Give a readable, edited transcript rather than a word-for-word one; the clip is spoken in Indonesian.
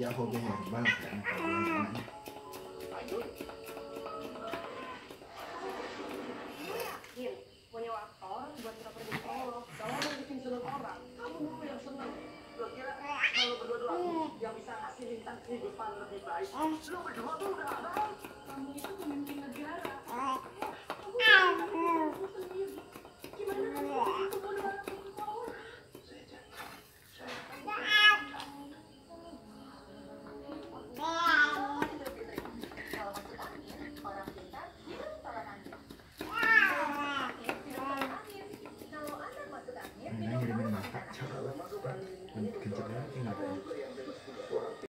dia hobi herbal kan kalau anaknya. Punya aktor buat kita pergi psikolog. Kalau mau bikin seneng orang, kamu dulu yang seneng. Lo kira kalau berdua yang bisa ngasih bintang kehidupan lebih baik? Lo berdua tuh udah ada. Kamu itu pemimpin negara. Kamu sendiri. Gimana kamu itu mau dengan orang? Nah, ngirimin makan coba. Kenceng banget ingat ya.